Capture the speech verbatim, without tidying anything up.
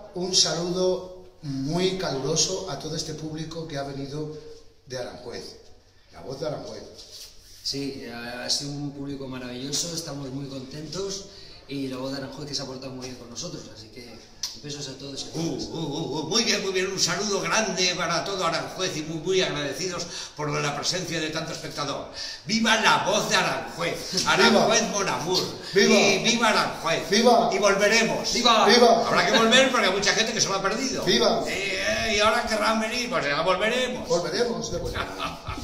un saludo muy caluroso a todo este público que ha venido de Aranjuez, la voz de Aranjuez. Sí, ha sido un público maravilloso, estamos muy contentos y la voz de Aranjuez que se ha portado muy bien con nosotros, así que besos a todos. Uh, uh, uh, muy bien, muy bien, un saludo grande para todo Aranjuez y muy, muy agradecidos por la presencia de tanto espectador. ¡Viva la voz de Aranjuez! Aranjuez Mon Amour. ¡Viva! Y ¡viva Aranjuez! ¡Viva! Y volveremos. ¡Viva! ¡Viva! Habrá que volver porque hay mucha gente que se lo ha perdido. ¡Viva! Eh, y ahora querrán venir, pues ya volveremos. Volveremos de vuelta.